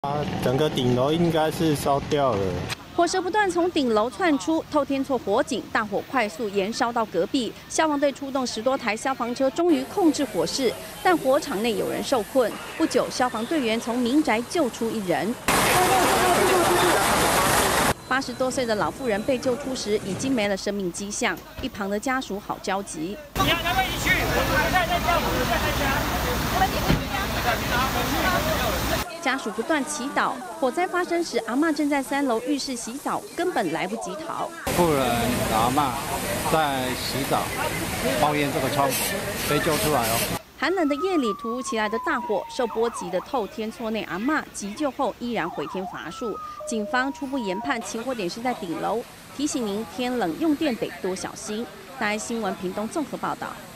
整个顶楼应该是烧掉了。 火舌不断从顶楼窜出，透天厝火警，大火快速延烧到隔壁。消防队出动10多台消防车，终于控制火势，但火场内有人受困。不久，消防队员从民宅救出1人。80多岁的老妇人被救出时已经没了生命迹象，一旁的家属好焦急。你要赶快一起去，家属不断祈祷。火灾发生时，阿嬷正在3楼浴室洗澡，根本来不及逃。 妇人阿嬷在洗澡，冒烟这个窗口被救出来哦。 寒冷的夜里，突如其来的大火，受波及的透天厝内阿嬷急救后依然回天乏术。警方初步研判起火点是在顶楼，提醒您天冷用电得多小心。大爱新闻屏东综合报道。